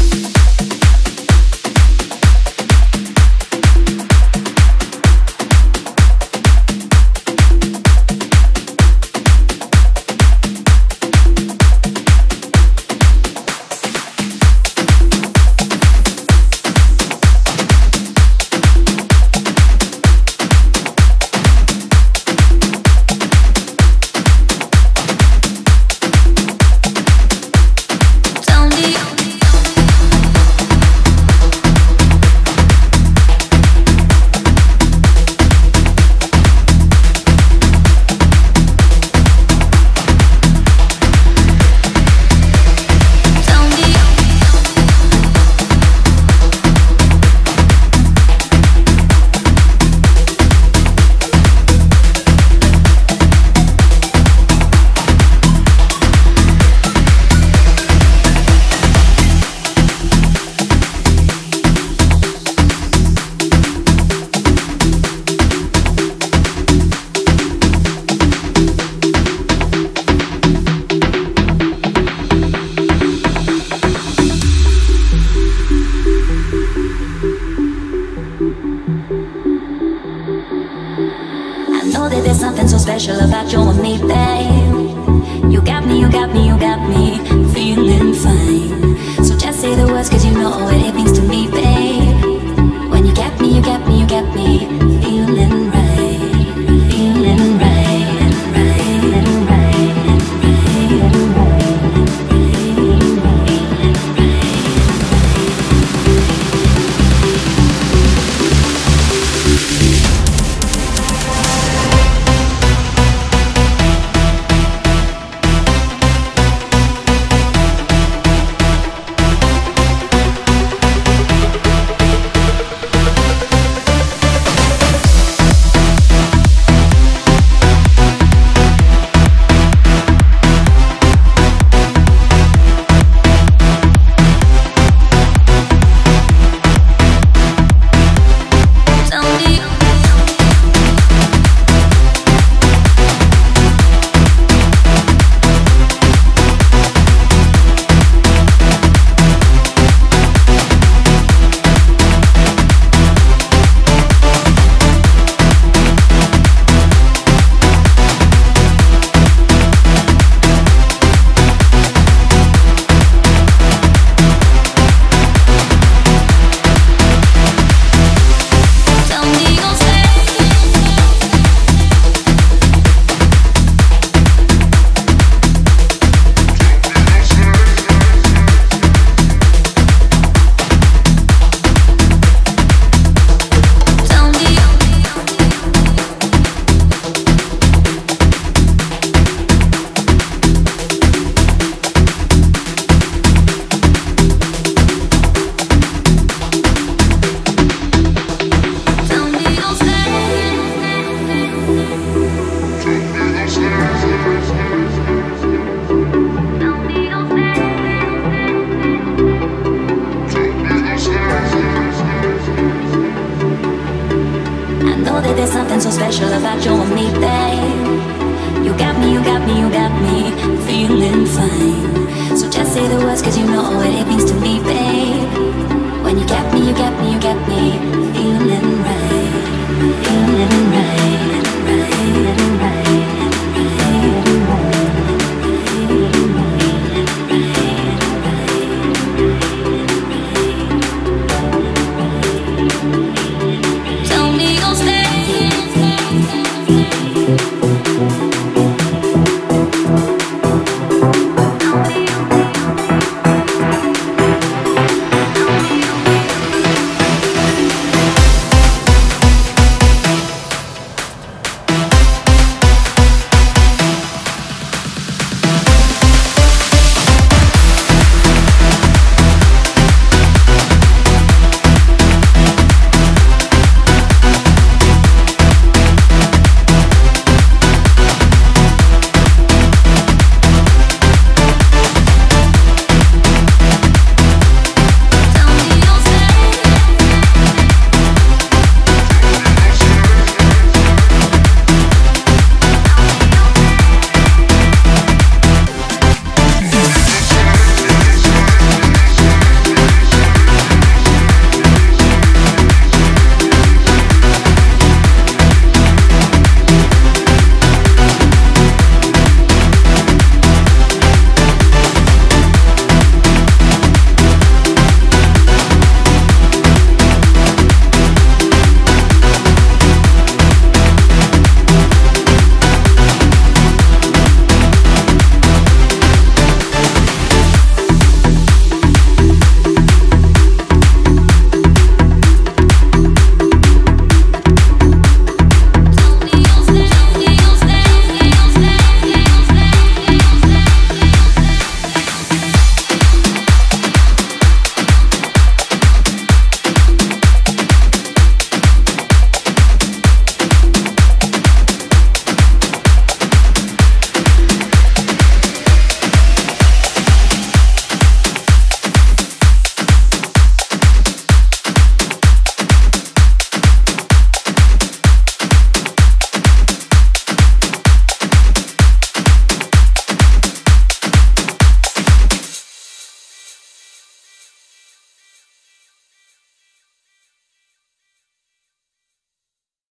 special about you and me, babe. You got me, you got me, you got me feeling fine. So just say the words, cause you know what it means to me, babe. When you got me, you got me, you got me feeling right, feeling right, right, right, there's something so special about you and me, babe. You got me, you got me, you got me feeling fine. So just say the words, cause you know what it means